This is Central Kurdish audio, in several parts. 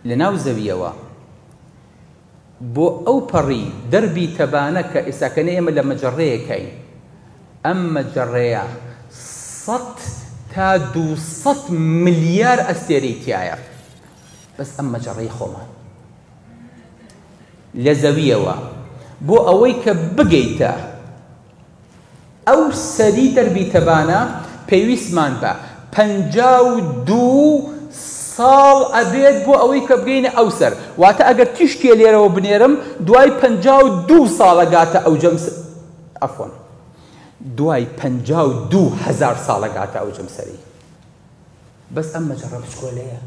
لەناو زەویەوە بۆ ئەو پەڕی دەربی تەبانە کە ئێستاکەنە ئێمە لە مەجەڕەیەکەین، ئەم مەجەڕەیە 100 تا 200 ملیار ئەستێرەی تایە، بەس ئەم مەجەڕەی خۆمان لە زەویەوە بۆ ئەوەی کە بگەیتە ئەو سەری دەربی تەبانە پێویستمان بە 52 ساڵ ئەبێت بۆ ئەوەی کە بگەینە ئەو سەر. واتە ئەگەر تیشکێ لێرەوە بنێرم دوای 52 ساڵەگاتە ئەو جەم ئەفۆن دوای 52,000 ساڵەگاتە ئەو جەم سەری. بەس ئەم مەجەڕە بچکۆلەیە.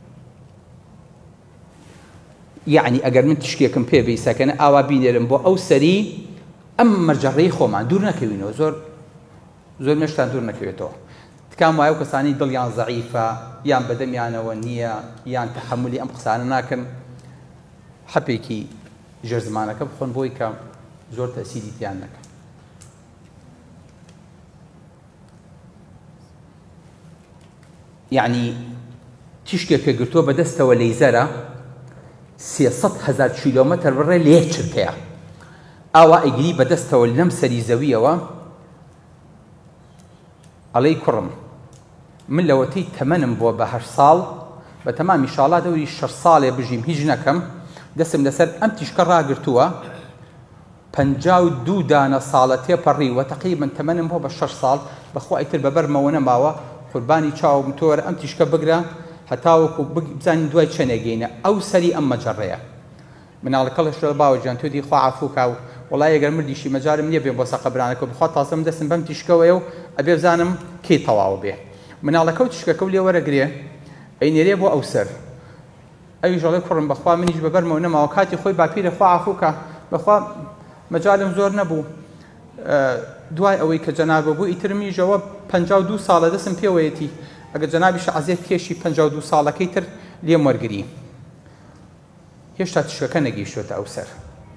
یعنی ئەگەر من تشکێکم پێ بێ سەکەنە ئاوا بینێرم بۆ ئەو سەری، ئەم مەجەڕەی خۆمان دوور نەکەوینەوە، زۆر مێشتان دوور نەکەوێتەوە. تکام وایە و کەسانی دڵیان زەعیفە یان بەدەمیانەوە نییە یان تەحملی ئەم قسانە ناکەن، حەپێکی ژێر زمانەکە بخۆن بۆی کە زۆر تەسیری تیان نەکەن. یعنی تیشکێکە گرتووە بەدەستەوە لەیزەرە 300,000 کیلۆمەتر بڕێ لە یەک چرکەیە، ئاوا ئەیگری بەدەستەوە لەم سەری زەویەوە ئەڵێی کوڕم من لەوەتەی تەمەنم بۆ بە 8 ساڵ بە تەمامی ئینشاڵڵا دەوری 6 ساڵێ بژیم هیچ نەکەم، دەستم لەسەر ئەم تیشکە ڕاگرتووە 52 دانە ساڵە تێپەڕیوە، تەقریبەن تەمەنم بۆ بە 6 ساڵ، بەخوا ئیتر بەبەرمەوە نەماوە، قوربانی چاوم تۆرە ئەم تیشکە بگرە هەتاوەکو بزانین دوای چەنێگەینە ئەو سەری ئەم مەجەڕەیە. مناڵەکەڵش باوەجیان تۆ دی خوا عەفو کە وڵای ئەگەر مردیشی مەجارم نییە بێ بۆ سەقەبرانەکە بخوا تازەم دەستم بەم تیشکەوەیە و ئەبێ بزانم کێ تەواو بێ. مناڵەکە و تیشکەکە و لێ وەرەگرێ ئەینێرێ بۆ ئەو سەر، ئەویش ئەڵێ کوڕم بەخوا منیش بەبەرمەوە نەماوە، کاتی خۆی باپیرە خوا عەفو کە بەخوا مەجالم زۆر نەبوو، دوای ئەوەی کە جەنابە بوو ئیتر میژەوە 52 ساڵە دەستم پێوەیەتی، ئەگەر جەنابیش عەزیەت کێشی 52 ساڵەکەی تر لێم وەرگری. هێشتا تیشکەکە نەگەیشتووەتە ئەو سەر.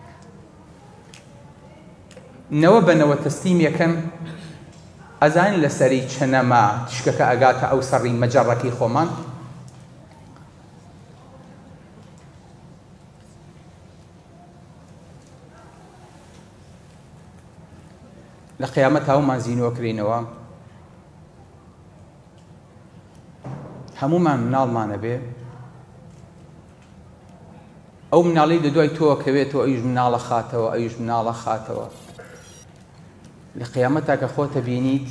نەوە بەنەوە تەسلیمیەکەن ئەزانین لە سەری چەنەما تیشکەکە ئەگاتە ئەو سەڕی مەجەڕەکەی خۆمان. لە قیامەت هاومان زینۆکرێنەوە، هەمومان مناڵمانە بێ، ئەو مناڵی لە دوای تۆکەوێتەوە، ئەویش مناڵە خاتەوە، ئەویش مناڵە خاتەوە. لە قیامەتا کە خۆتە بینیت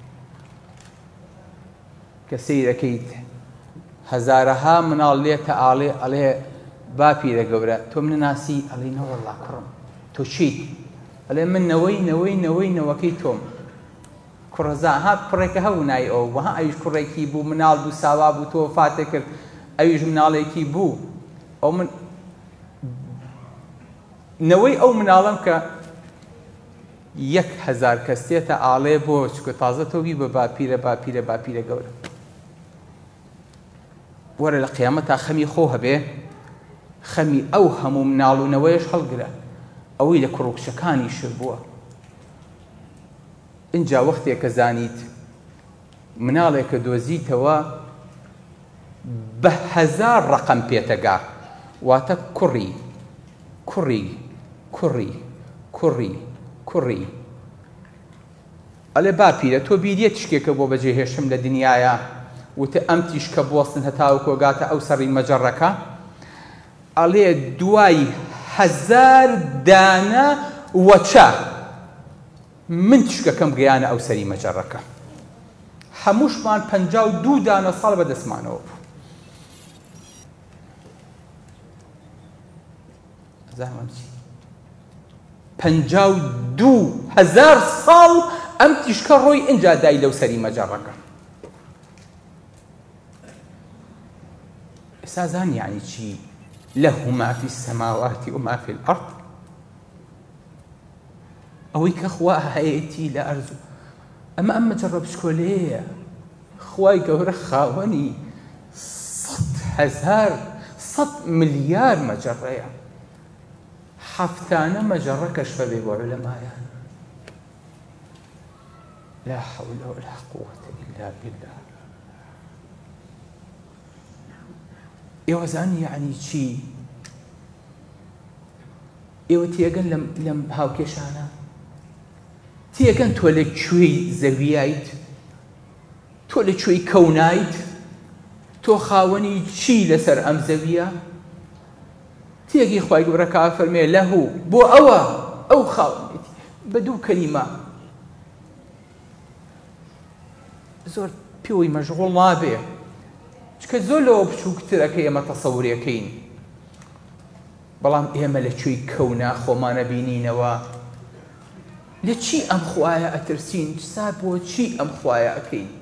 کە سەیرەکەیت هەزارەها مناڵ لێتە ئاڵێ ئەڵێ باپیرە گەورە تۆ منە ناسی؟ ئەڵێ نەوەڵڵا کوڕم تۆ چیت؟ ئەڵێ من نەوەی تۆم. کوڕەزا هات کوڕێکە هەبوو نای ئەو وەها ئەویش کوڕێکی بوو، مناڵ بوو، ساوا بوو، تۆ وەفاتێ کرد، ئەویش مناڵێکی بوو. ئەو من نەوەی ئەو مناڵم کە 1000 کەس تێتە ئاڵێ بۆ چکە تازە تۆبی بە باپیرە گەورە. وەرە لە قیامەتا خەمی خۆ هەبێ، خەمی ئەو هەموو مناڵونەوەیش هەڵگرە، ئەوەی لە کوڕکچەکانی شر بووە. اینجا وەختێک کە زانیت مناڵێکە دۆزیتەوە بە 1000 ڕەقەم پێتەگا، واتە کوڕی ئەلێ باپیرە تۆ بیریە تشکێکە بۆ بەجێهێشتم لە دنیاە، وتە ئەم تیشکە بوەستن هەتاوەکو گاتە ئەو سەڕی مەجەڕەکە، ئەڵێ دوای 1000 دانە وەچە من تشکەکەم گەیانە ئەو سەری مەجەڕەکە، هەمووشمان 52 دانە ساڵ بەدەستمانەوە بوو. زانم چی 52,000 ساڵ ئەم تیشکە ڕۆی ئینجا دای لەو سەری مەجەڕەکە. ئێستا زان یعنی چی له ما في السماوات وما في الأرض، ئەوەی کە خوا هەیەتی لە ئەرزوو ئەمە ئەم مەجەڕە بچکۆلەیە، خوای گەورە خاوەنی 100 ملیار مەجەڕەیە، حەفتانە مەجەڕە کەشفە بێ بۆ عولەمایان. لا حول ولا قوة إلا بالله. ئێوەزانی یعنی چی؟ ئێوە تێگەن لەم هاوکێشانە؟ تێگەن تۆ لەکوێی زەویایت؟ تۆ لەکوێی کەونایت؟ تۆ خاوەنی چی لەسەر ئەم زەویە؟ تێگەی خوای گەورە کە فەرمێ لەهو بۆ ئەوە ئەو خاوەنێتی بە دوو کەلیمە زۆر پێوەی مەشغوڵ نابێ، چکە زۆر لەوە بچووکترە کە ئێمە تەسەوورەکەین، بەڵام ئێمە لەکوێی کەونا خۆمانە بینینەوە. لە چی ئەم خوایە ئەترسین؟ سا بۆ چی ئەم خوایە ئەکەین؟